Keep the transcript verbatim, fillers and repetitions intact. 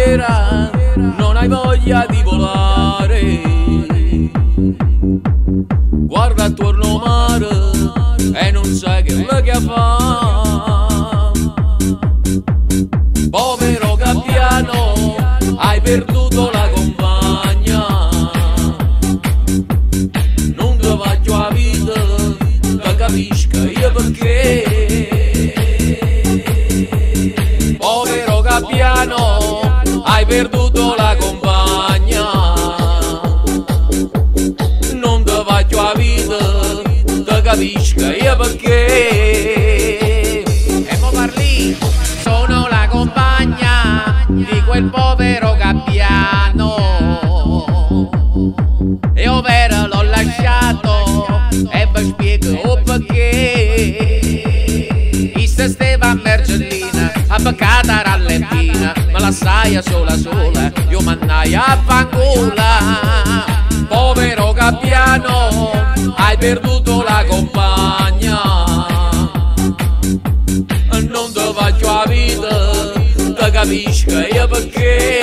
sera non hai voglia di volare. Guarda attorno mare e non sai che lo che fa. Povero gabbiano, hai perduto la compagna. Non ti faccio la vita, ti capisco io perché. Povero gabbiano, hai perduto la compagna. Non ti faccio la vita, ti capisco io perché. E mo parli, sono la compagna di quel povero gabbiano. E ovvero l'ho lasciato e vi spiego perché. Issa stava a Mergellina, a beccata rallempina, me la sai sola sola, io mannai a fangola. Povero gabbiano, hai perduto la compagna. Non ti faccio la vita, ti capisco io perché.